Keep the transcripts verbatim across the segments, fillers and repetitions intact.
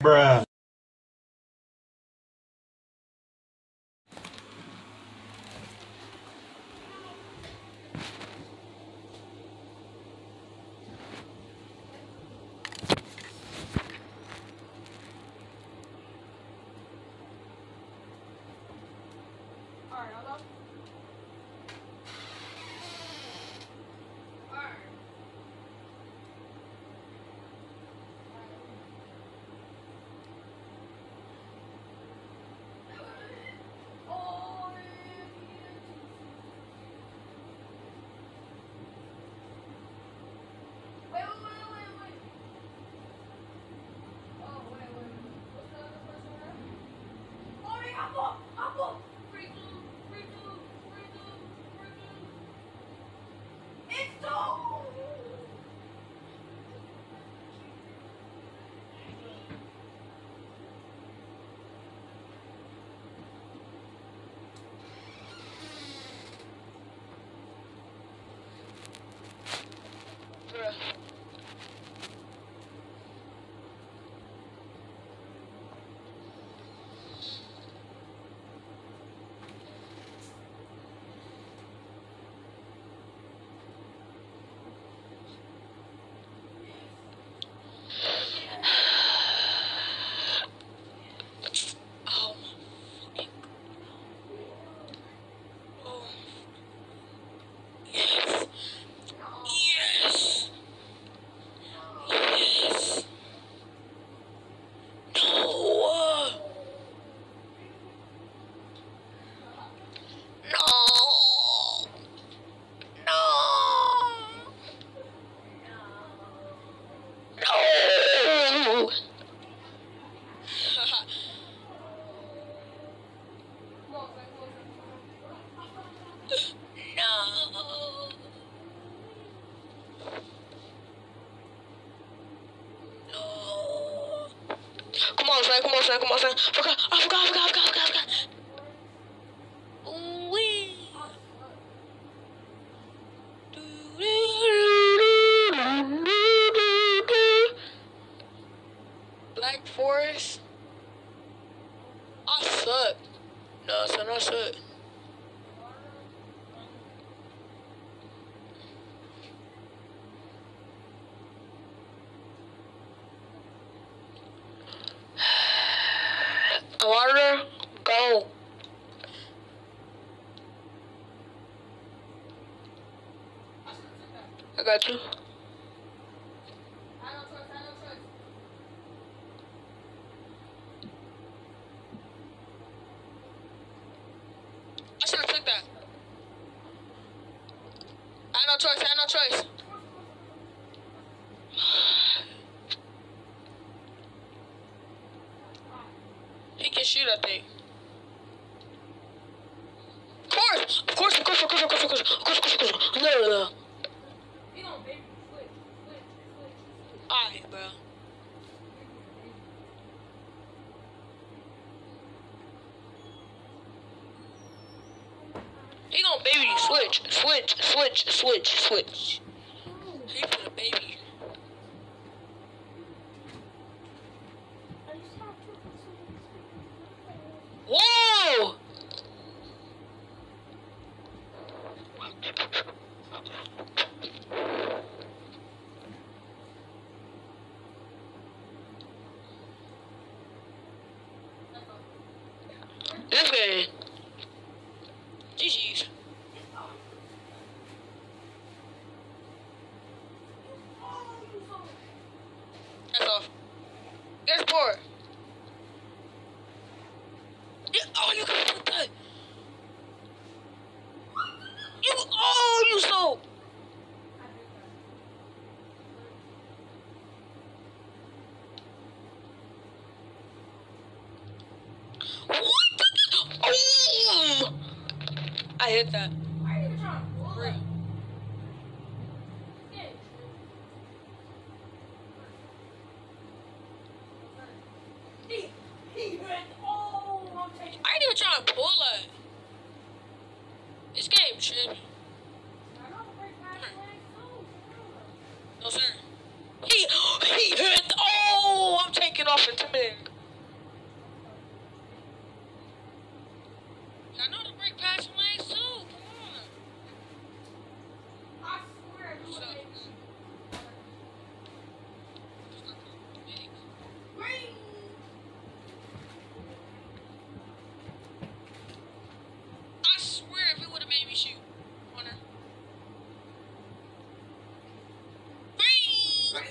Bruh. Come on, son. Come on, son. Come on, son. Forgot. I forgot. I forgot. I forgot. I forgot. I forgot. Ooh-wee. Black Forest. I suck. No, son, I suck. Water, go. I got you. I should have took that. I had no choice. I had no choice. He can shoot, I think. Of course! Of course, of course, of course, of course, of course, of course, of course, of course. No, no, no. Alright, bro. He gonna baby you. Switch, switch, switch, switch, switch. He for the baby. Whoa! This game. G G's. That's off. There's four. Yeah, oh, you can put that. You, oh, you so. What the? Oh, I hit that. Real. I ain't even trying to pull it. This game tripping. No, sir. He, he hit. Oh, I'm taking off intimidating. I know to break past your legs too. Come on. I swear it was green. I swear if it would have made me shoot. Corner. Green.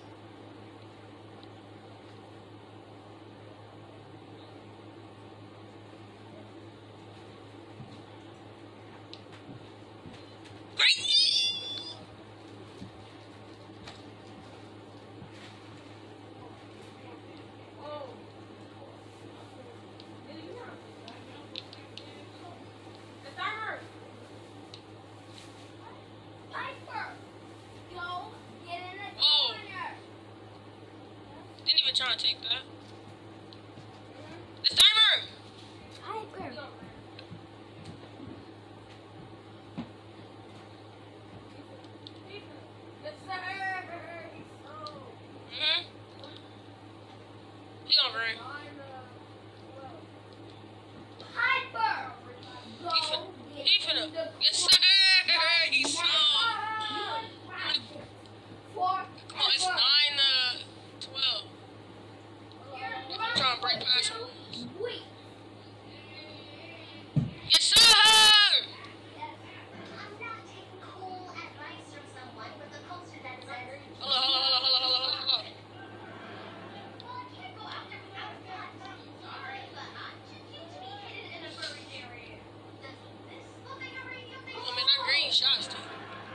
Trying to take that. It's timer! Hyper. Mm-hmm. He gonna bring. Hyper. He finna. He finna. Yes, sir! He saw. Come on, it's nine to twelve. I'm trying to break past him. Yes, sir! Hello, hello, hello, hello, hello, hello. Oh, man, that green shots, dude.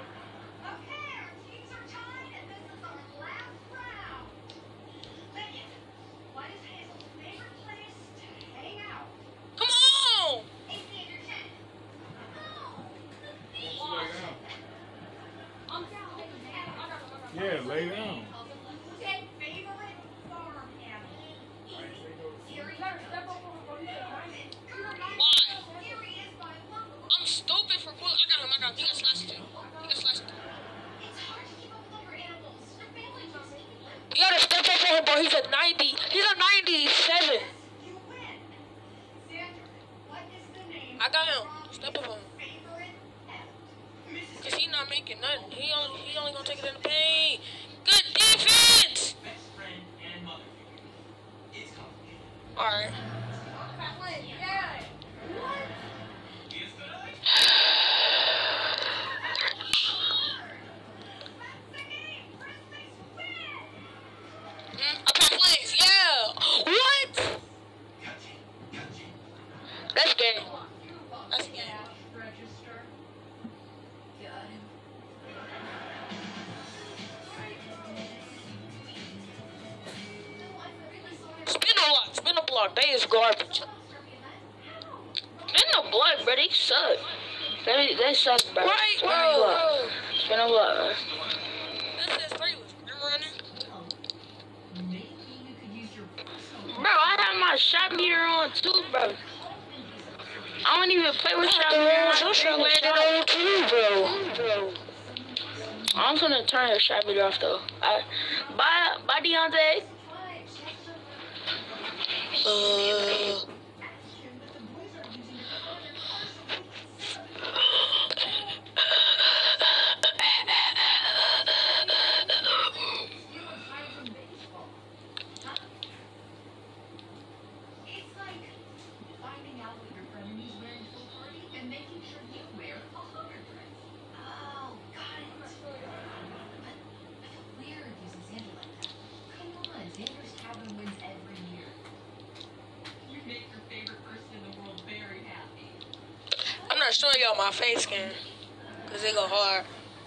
Yeah, lay down. Why? I'm stupid for bull. I got him, I got him. He got slashed too. He got slashed too. You gotta step up for him, bro. He's a ninety. He's a ninety-seven. I got him. Step up on him. Cause he not making nothing. He only, he only gonna take it in the paint. Good defense! Alright. Mm, I pass lanes, yeah! What? That's game. That's game. Spin a block, spin a block. They is garbage. Spin a block, bro. They suck. They, they suck, bro. Right, Spin a bro. block. Spin a block, bro. This is three was rim running. Bro, I have my shot meter on too, bro. I don't even play with shot meter. Your shot landed on too, bro. Bro. I'm gonna turn your shot meter off though. I, bye, bye, Deontay. Uh. I'm not showing y'all my face cam, cause it go hard.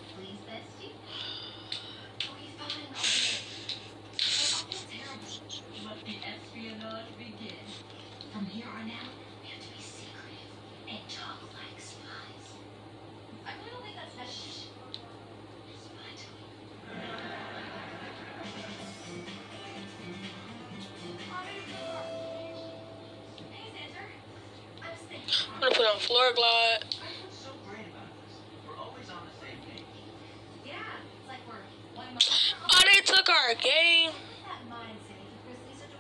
From here on out, we have to be secretive and talk like spies. I really don't think that's necessary. Hey, Xander. I was thinking. I'm gonna put on floor glide. What's so great about this? We're always on the same page. Yeah, it's like we're one month. Oh, they took our game. That mindset, the Grizzlies are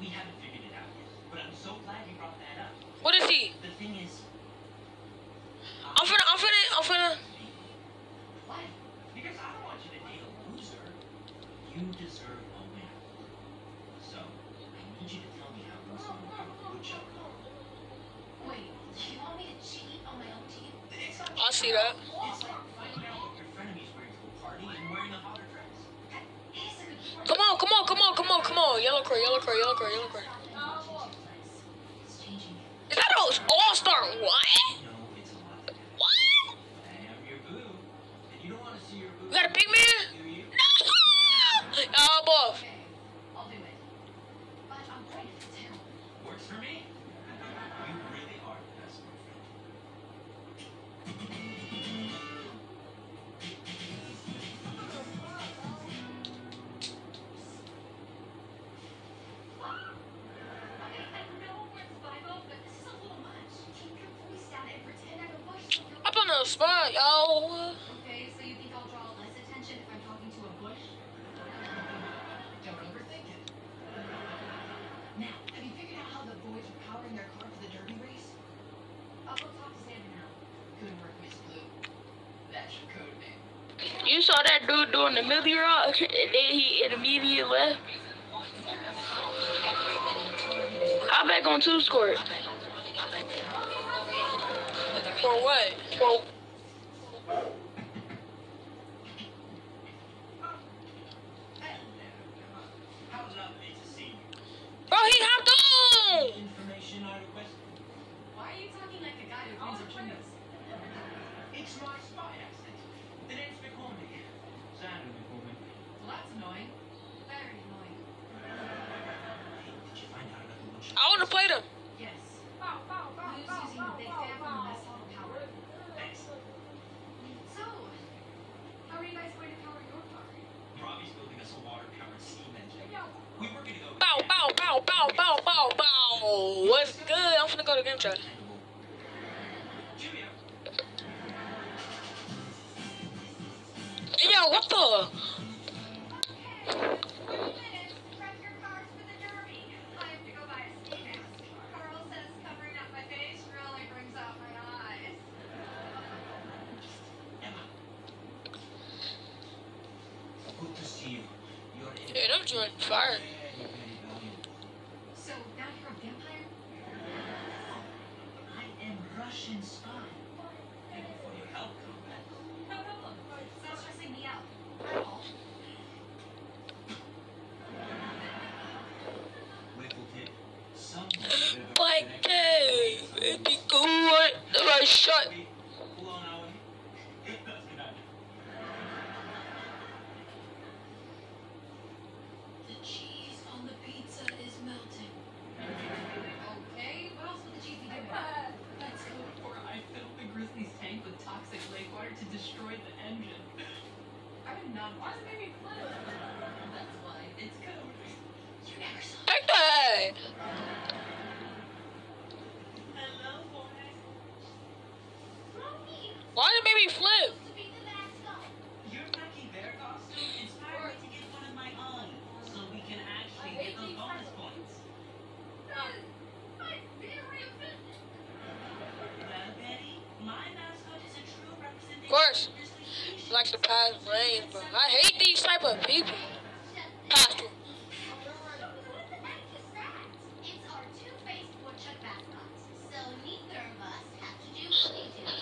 We haven't figured it out yet, but I'm so glad you brought that up. What is he? The thing is, I'm finna, I'm finna, I'm finna. why? Because I don't want you to date a loser. You deserve a winner. So, I need you to tell me how Rosamund Woodchuck. Wait, you want me to cheat on my own team? It's not I see that. It's like finding out what your frenemy's wearing to a party and wearing a hotter dress. He's a good friend. Come on, come on, come on, come on, come on. Yellow crow, yellow crow, yellow crow, yellow crow. It's changing you. Is that all all-star? What? No, it's a lot. What? I am your boo, and you don't want to see your boo. You got a big man? Do you? No! Y'all both. Okay, I'll do it. But I'm great at it too. Works for me. You really are the best boyfriend. Okay, I know we're in Bible, but this is a little much. Keep your voice down and pretend I'm a bush. Up on the spot, y'all. Okay, so you think I'll draw less attention if I'm talking to a bush? Don't overthink it. Now, have you figured out how the boys are powering their car for the derby race? I'll go talk to Santa now. Good work, Miss Blue. That's your code name. You saw that dude doing the Millie Rock, and then he immediately left. I'm back on two score. For what? Well, How lovely to see you. Bro, he hopped on. Information I requested. Why are you talking like a guy who brings up windows? It's my spy accent. The name's McCormick. Sandra McCormick. Well, that's annoying. Very annoying. Hey, did you find out about the woodchuck? I wanna play them. Yes. Blue's using the big fan from the mess hall to power. Thanks. So, how are you guys going to power your car? Robbie's building us a water-powered steam engine. We were gonna go. Bow, bow, bow, bow, bow, bow, bow. What's good? I'm finna go to game chat. Julia. Hey, yo, what the? Minutes. Prep your cars for the derby. I have to go buy a ski mask. Carl says covering up my face really brings out my eyes. Emma. Good to see you. You're in. Dude, I'm joining fire. Very, very valuable. So, now you're a vampire? I am Russian spy. Thank you for your help, comrade. No problem. Stop stressing me out. I'm all. Little tip. Someone Like, hey, pretty good. The right shot. Pull on our way. That's good idea. The cheese on the pizza is melting. Okay, what else would the cheese be doing? Let's go before I fill the Grizzly's tank with toxic lake water to destroy the engine. I would not. Why does it make me flip? That's why. It's code. You never saw. Take that. Hello, boys. Mommy, Why did it make me flip? to be the mascot. Your Becky Bear costume inspired me to get one of my own, so we can actually get those bonus points. I'm very offended. Well, Betty, my mascot is a true representation Of course. of Grizzly species. Like the past lanes, bro. I hate these type of people. Pastor. What the heck is that? It's our two-faced woodchuck mascot. So neither of us have to do what they do.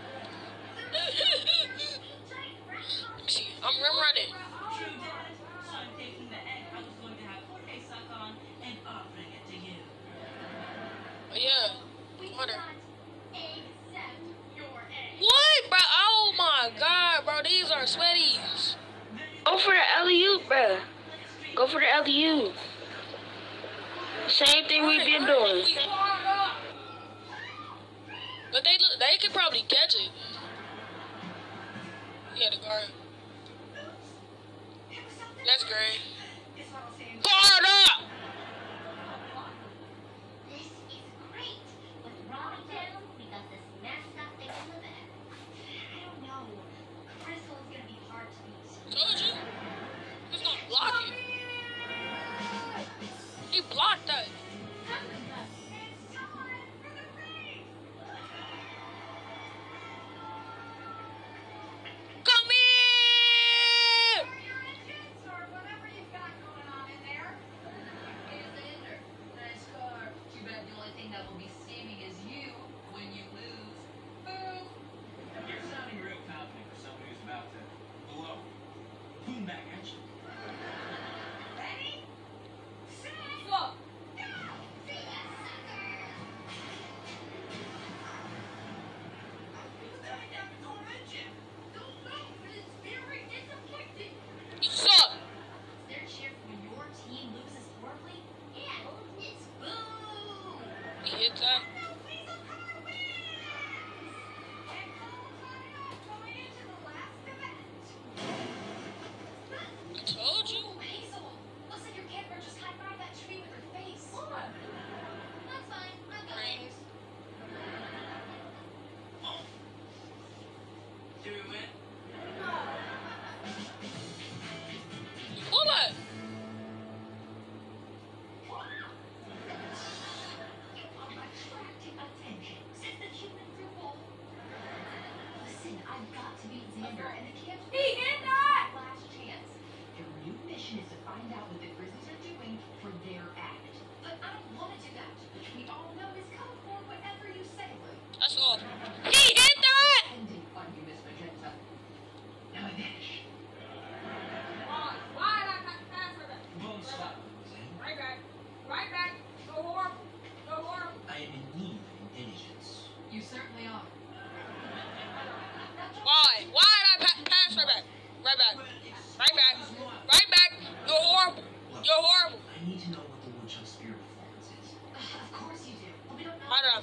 See, I'm rim running. True, Dad. So I'm taking the egg I was going to have Jorge suck on and offering it to you. Oh, yeah. We Wonder. cannot accept your egg. What, bro? Oh my god, bro. These are sweaties. go for the alley-oop, bruh. Go for the alley-oop. Same thing we've been doing. But they look, they could probably catch it. Yeah, the guard. That's great. It's what I'll say. Guard up! This is great. With Robbie down, we got this mascot thing in the bag. I don't know. Crystal is gonna be hard to beat. Told you. He's gonna block it. He blocked that.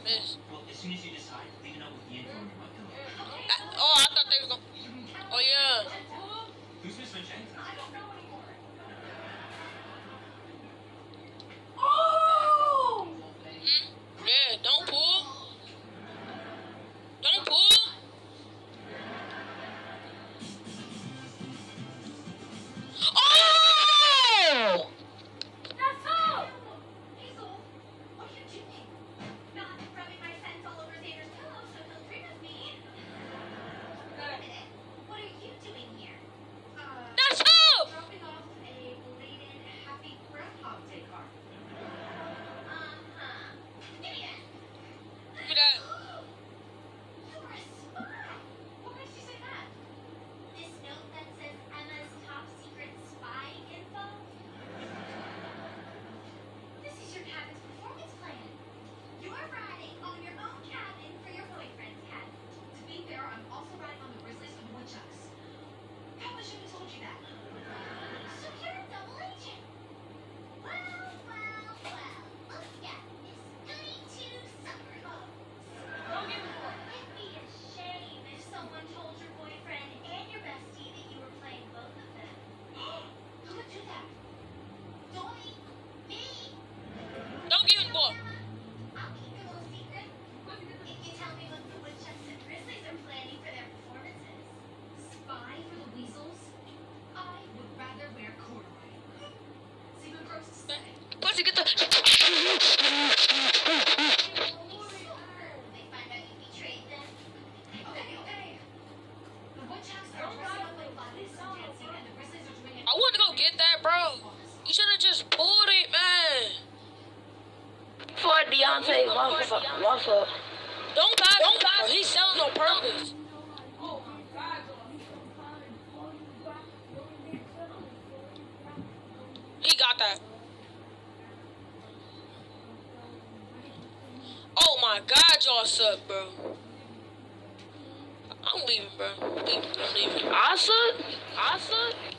Miss. Well, as soon as you decide, leave a note with the info under my pillow. Uh, oh, I thought they was gonna. Oh yeah. Who's Miss Magenta? I don't know anymore. Mm, yeah, don't pull. Don't pull. Oh! Hazel, what are you doing? Not rubbing my scent all over Xander's pillow so he'll dream of me. Wait a minute. What are you doing here? Uh, That's up. dropping off a belated happy Groundhog Day card. Uh-huh. Give me that. Look at that. You're a spy. Why did she say that? This note that says Emma's top secret spy info? This is your cabin's performance plan. You're riding on your own cabin for your boyfriend's cabin. To be fair, I'm also riding on the Grizzlies and Woodchucks. Probably should have told you that. So you're a double agent. Well, well, well. Look at this goody two-summer home. Don't give a fuck. It'd be a shame if someone told your boyfriend and your bestie that you were playing both of them. Who would do that? Dolly? Me? Don't give a fuck. I'll keep your little secret. If you tell me what the Woodchucks and Grizzlies are planning for their performances. Spy for the Weasels? I would rather wear corduroy. See what gross to say. Pussy, get the. They find out you betrayed them. Okay, okay. The Woodchucks are dressing up like bodies and dancing, and the Grizzlies are doing it. I want to go get that, bro. You should have just pulled it, man. For Deontay, my fault. My fault. Don't pass. Don't pass. He's selling on purpose. He got that. Oh my God, y'all suck, bro. I'm leaving, bro. I'm leaving. I'm leaving. I suck. I suck.